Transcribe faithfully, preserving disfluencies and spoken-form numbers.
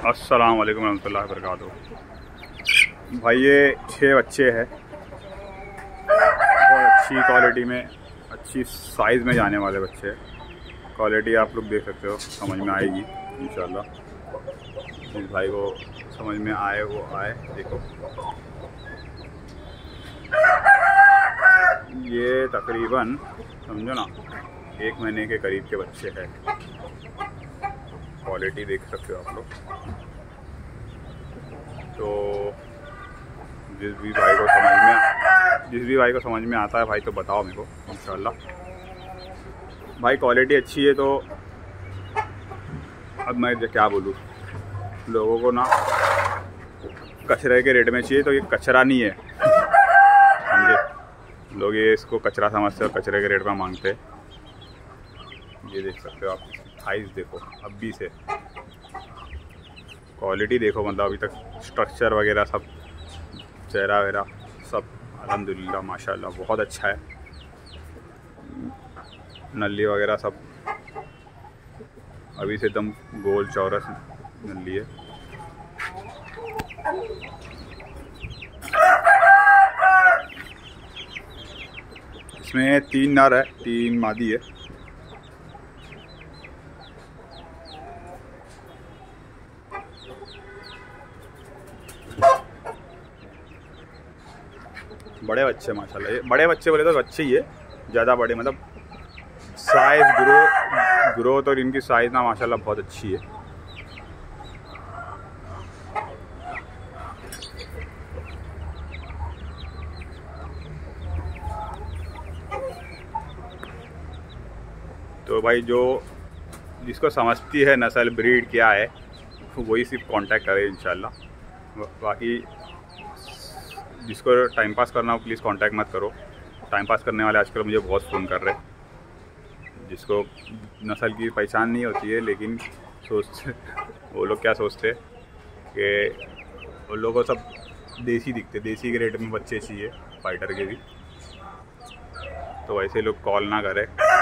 अस्सलाम वालेकुम रहमतुल्लाहि वबरकातुहू। भाई ये छः बच्चे हैं, बहुत अच्छी क्वालिटी में, अच्छी साइज़ में जाने वाले बच्चे हैं। क्वालिटी आप लोग देख सकते हो, समझ में आएगी इंशाल्लाह। जिस भाई को समझ में आए वो आए। देखो ये तकरीबन समझो ना एक महीने के करीब के बच्चे हैं। क्वालिटी देख सकते हो आप लोग। तो जिस भी भाई को समझ में जिस भी भाई को समझ में आता है भाई तो बताओ मेरे को इंशाल्लाह। भाई क्वालिटी अच्छी है तो अब मैं क्या बोलूँ, लोगों को ना कचरे के रेट में चाहिए तो ये कचरा नहीं है, समझे। लोग ये इसको कचरा समझते हो, कचरे के रेट में मांगते हैं। ये देख सकते हो आप, साइज़ देखो अभी से, क्वालिटी देखो, मतलब अभी तक स्ट्रक्चर वगैरह सब, चेहरा वगैरह सब अल्हम्दुलिल्लाह माशाल्लाह बहुत अच्छा है। नली वगैरह सब अभी से एकदम गोल चौरस नली है। इसमें तीन नर है, तीन मादी है। बड़े बच्चे माशाल्लाह, ये बड़े बच्चे बोले तो बच्चे ही है, ज़्यादा बड़े मतलब साइज़ ग्रो ग्रोथ और इनकी साइज़ ना माशाल्लाह बहुत अच्छी है। तो भाई जो जिसको समझती है नस्ल ब्रीड क्या है वही सिर्फ कांटेक्ट करे इंशाल्लाह। बाकी जिसको टाइम पास करना हो प्लीज़ कांटेक्ट मत करो। टाइम पास करने वाले आजकल मुझे बहुत फ़ोन कर रहे हैं, जिसको नस्ल की पहचान नहीं होती है, लेकिन सोचते वो लोग क्या सोचते कि वो लोगों को सब देसी दिखते, देसी के रेट में बच्चे चाहिए फाइटर के भी। तो वैसे लोग कॉल ना करें।